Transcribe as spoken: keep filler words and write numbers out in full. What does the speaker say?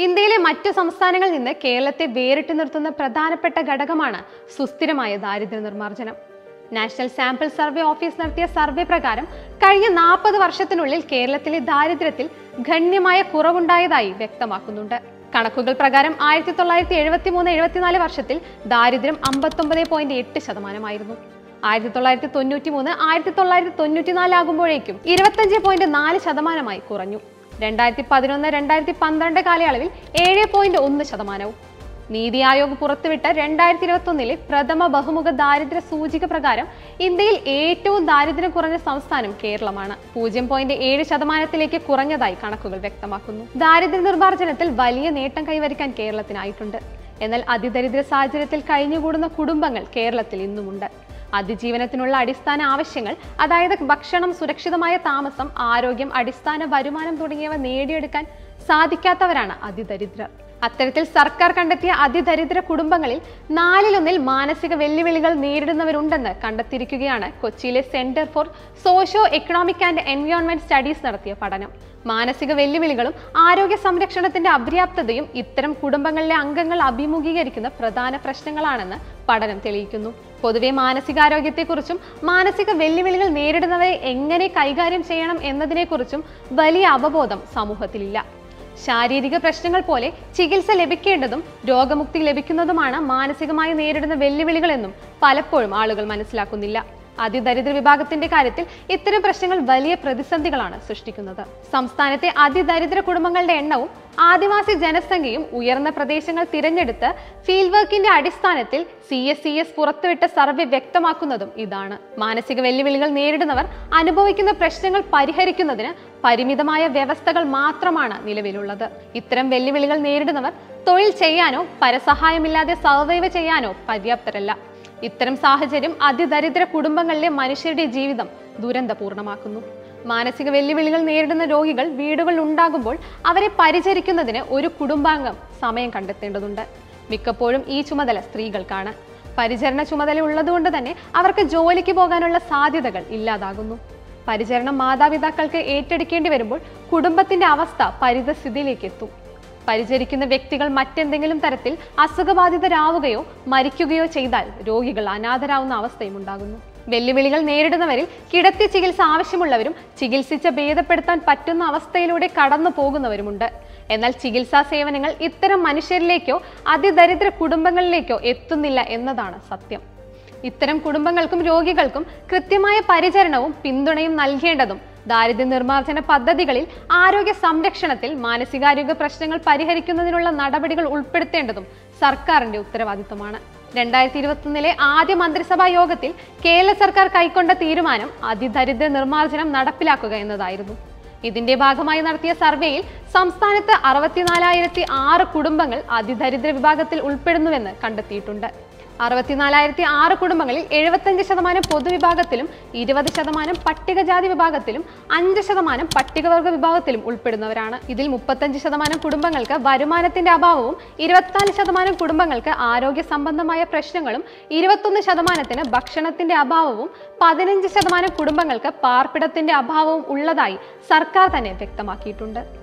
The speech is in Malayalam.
ഇന്ത്യയിലെ മറ്റു സംസ്ഥാനങ്ങളിൽ നിന്ന് കേരളത്തെ വേറിട്ട് നിർത്തുന്ന പ്രധാനപ്പെട്ട ഘടകമാണ് സുസ്ഥിരമായ ദാരിദ്ര്യ നിർമ്മാർജ്ജനം. നാഷണൽ സാമ്പിൾ സർവേ ഓഫീസ് നടത്തിയ സർവേ പ്രകാരം കഴിഞ്ഞ നാൽപ്പത് വർഷത്തിനുള്ളിൽ കേരളത്തിലെ ദാരിദ്ര്യത്തിൽ ഗണ്യമായ കുറവുണ്ടായതായി വ്യക്തമാക്കുന്നുണ്ട്. കണക്കുകൾ പ്രകാരം ആയിരത്തി തൊള്ളായിരത്തി എഴുപത്തി മൂന്ന് എഴുപത്തിനാല് വർഷത്തിൽ ദാരിദ്ര്യം അമ്പത്തൊമ്പത് പോയിന്റ് എട്ട് ശതമാനമായിരുന്നു. ആയിരത്തി തൊള്ളായിരത്തി തൊണ്ണൂറ്റി മൂന്ന് ആയിരത്തി തൊള്ളായിരത്തി തൊണ്ണൂറ്റി നാല് ആകുമ്പോഴേക്കും ഇരുപത്തഞ്ച് പോയിന്റ് നാല് ശതമാനമായി കുറഞ്ഞു. രണ്ടായിരത്തി പതിനൊന്ന് രണ്ടായിരത്തി പന്ത്രണ്ട് കാലയളവിൽ ഏഴ് പോയിന്റ് ഒന്ന് ശതമാനവും. നീതി ആയോഗ് പുറത്തുവിട്ട രണ്ടായിരത്തി ഇരുപത്തി ഒന്നിലെ പ്രഥമ ബഹുമുഖ ദാരിദ്ര്യ സൂചിക പ്രകാരം ഇന്ത്യയിൽ ഏറ്റവും ദാരിദ്ര്യം കുറഞ്ഞ സംസ്ഥാനം കേരളമാണ്. പൂജ്യം പോയിന്റ് ഏഴ് ശതമാനത്തിലേക്ക് കുറഞ്ഞതായി കണക്കുകൾ വ്യക്തമാക്കുന്നു. ദാരിദ്ര്യ നിർമ്മാർജ്ജനത്തിൽ വലിയ നേട്ടം കൈവരിക്കാൻ കേരളത്തിനായിട്ടുണ്ട്. എന്നാൽ അതിദരിദ്ര സാഹചര്യത്തിൽ കഴിഞ്ഞുകൂടുന്ന കുടുംബങ്ങൾ കേരളത്തിൽ ഇന്നുമുണ്ട്. അതിജീവനത്തിനുള്ള അടിസ്ഥാന ആവശ്യങ്ങൾ, അതായത് ഭക്ഷണം, സുരക്ഷിതമായ താമസം, ആരോഗ്യം, അടിസ്ഥാന വരുമാനം തുടങ്ങിയവ നേടിയെടുക്കാൻ സാധിക്കാത്തവരാണ് അതിദരിദ്രർ. അത്തരത്തിൽ സർക്കാർ കണ്ടെത്തിയ അതിദരിദ്ര കുടുംബങ്ങളിൽ നാലിലൊന്നിൽ മാനസിക വെല്ലുവിളികൾ നേരിടുന്നവരുണ്ടെന്ന് കണ്ടെത്തിയിരിക്കുകയാണ് കൊച്ചിയിലെ centre for socio economic and environment studies നടത്തിയ പഠനം. മാനസിക വെല്ലുവിളികളും ആരോഗ്യ സംരക്ഷണത്തിന്റെ അപര്യാപ്തതയും ഇത്തരം കുടുംബങ്ങളിലെ അംഗങ്ങൾ അഭിമുഖീകരിക്കുന്ന പ്രധാന പ്രശ്നങ്ങളാണെന്ന് പഠനം തെളിയിക്കുന്നു. പൊതുവെ മാനസികാരോഗ്യത്തെക്കുറിച്ചും മാനസിക വെല്ലുവിളികൾ നേരിടുന്നവരെ എങ്ങനെ കൈകാര്യം ചെയ്യണം എന്നതിനെക്കുറിച്ചും വലിയ അവബോധം സമൂഹത്തിലില്ല. ശാരീരിക പ്രശ്നങ്ങൾ പോലെ ചികിത്സ ലഭിക്കേണ്ടതും രോഗമുക്തി ലഭിക്കുന്നതുമാണ് മാനസികമായി നേരിടുന്ന വെല്ലുവിളികളെന്നും പലപ്പോഴും ആളുകൾ മനസ്സിലാക്കുന്നില്ല. അതിദരിദ്ര വിഭാഗത്തിന്റെ കാര്യത്തിൽ ഇത്തരം പ്രശ്നങ്ങൾ വലിയ പ്രതിസന്ധികളാണ് സൃഷ്ടിക്കുന്നത്. സംസ്ഥാനത്തെ അതിദരിദ്ര കുടുംബങ്ങളുടെ എണ്ണവും ആദിവാസി ജനസംഖ്യയും ഉയർന്ന പ്രദേശങ്ങൾ തിരഞ്ഞെടുത്ത് ഫീൽഡ് വർക്കിന്റെ അടിസ്ഥാനത്തിൽ സി എസ് സി എസ് പുറത്തുവിട്ട സർവേ വ്യക്തമാക്കുന്നതും ഇതാണ്. മാനസിക വെല്ലുവിളികൾ നേരിടുന്നവർ അനുഭവിക്കുന്ന പ്രശ്നങ്ങൾ പരിഹരിക്കുന്നതിന് പരിമിതമായ വ്യവസ്ഥകൾ മാത്രമാണ് നിലവിലുള്ളത്. ഇത്തരം വെല്ലുവിളികൾ നേരിടുന്നവർ തൊഴിൽ ചെയ്യാനോ പരസഹായമില്ലാതെ സർവൈവ് ചെയ്യാനോ പര്യാപ്തരല്ല. ഇത്തരം സാഹചര്യം അതിദരിദ്ര കുടുംബങ്ങളിലെ മനുഷ്യരുടെ ജീവിതം ദുരന്തപൂർണമാക്കുന്നു. മാനസിക വെല്ലുവിളികൾ നേരിടുന്ന രോഗികൾ വീടുകളിൽ ഉണ്ടാകുമ്പോൾ അവരെ പരിചരിക്കുന്നതിന് ഒരു കുടുംബാംഗം സമയം കണ്ടെത്തേണ്ടതുണ്ട്. മിക്കപ്പോഴും ഈ ചുമതല സ്ത്രീകൾക്കാണ്. പരിചരണ ചുമതല ഉള്ളതുകൊണ്ട് തന്നെ അവർക്ക് ജോലിക്ക് പോകാനുള്ള സാധ്യതകൾ ഇല്ലാതാകുന്നു. പരിചരണം മാതാപിതാക്കൾക്ക് ഏറ്റെടുക്കേണ്ടി വരുമ്പോൾ കുടുംബത്തിന്റെ അവസ്ഥ പരിതസ്ഥിതിയിലേക്ക് എത്തും. പരിചരിക്കുന്ന വ്യക്തികൾ മറ്റെന്തെങ്കിലും തരത്തിൽ അസുഖബാധിതരാവുകയോ മരിക്കുകയോ ചെയ്താൽ രോഗികൾ അനാഥരാവുന്ന അവസ്ഥയും ഉണ്ടാകുന്നു. വെല്ലുവിളികൾ നേരിടുന്നവരിൽ കിടത്തി ചികിത്സ ആവശ്യമുള്ളവരും ചികിത്സിച്ച് ഭേദപ്പെടുത്താൻ പറ്റുന്ന അവസ്ഥയിലൂടെ കടന്നു പോകുന്നവരുമുണ്ട്. എന്നാൽ ചികിത്സാ സേവനങ്ങൾ ഇത്തരം മനുഷ്യരിലേക്കോ അതിദരിദ്ര കുടുംബങ്ങളിലേക്കോ എത്തുന്നില്ല എന്നതാണ് സത്യം. ഇത്തരം കുടുംബങ്ങൾക്കും രോഗികൾക്കും കൃത്യമായ പരിചരണവും പിന്തുണയും നൽകേണ്ടതും ദാരിദ്ര്യ നിർമ്മാർജ്ജന പദ്ധതികളിൽ ആരോഗ്യ സംരക്ഷണത്തിൽ മാനസികാരോഗ്യ പ്രശ്നങ്ങൾ പരിഹരിക്കുന്നതിനുള്ള നടപടികൾ ഉൾപ്പെടുത്തേണ്ടതും സർക്കാരിന്റെ ഉത്തരവാദിത്തമാണ്. രണ്ടായിരത്തി ഇരുപത്തി ഒന്നിലെ ആദ്യ മന്ത്രിസഭാ യോഗത്തിൽ കേരള സർക്കാർ കൈക്കൊണ്ട തീരുമാനം അതിദരിദ്ര നിർമ്മാർജ്ജനം നടപ്പിലാക്കുക എന്നതായിരുന്നു. ഇതിന്റെ ഭാഗമായി നടത്തിയ സർവേയിൽ സംസ്ഥാനത്ത് അറുപത്തിനാലായിരത്തി ആറ് കുടുംബങ്ങൾ അതിദരിദ്ര വിഭാഗത്തിൽ ഉൾപ്പെടുന്നുവെന്ന് കണ്ടെത്തിയിട്ടുണ്ട്. അറുപത്തിനാലായിരത്തി ആറ് കുടുംബങ്ങളിൽ എഴുപത്തഞ്ച് ശതമാനം പൊതുവിഭാഗത്തിലും ഇരുപത് ശതമാനം പട്ടികജാതി വിഭാഗത്തിലും അഞ്ച് ശതമാനം പട്ടികവർഗ വിഭാഗത്തിലും ഉൾപ്പെടുന്നവരാണ്. ഇതിൽ മുപ്പത്തഞ്ച് ശതമാനം കുടുംബങ്ങൾക്ക് വരുമാനത്തിന്റെ അഭാവവും ഇരുപത്തിനാല് ശതമാനം കുടുംബങ്ങൾക്ക് ആരോഗ്യ സംബന്ധമായ പ്രശ്നങ്ങളും ഇരുപത്തൊന്ന് ശതമാനത്തിന് ഭക്ഷണത്തിന്റെ അഭാവവും പതിനഞ്ച് ശതമാനം കുടുംബങ്ങൾക്ക് പാർപ്പിടത്തിന്റെ അഭാവവും ഉള്ളതായി സർക്കാർ തന്നെ വ്യക്തമാക്കിയിട്ടുണ്ട്.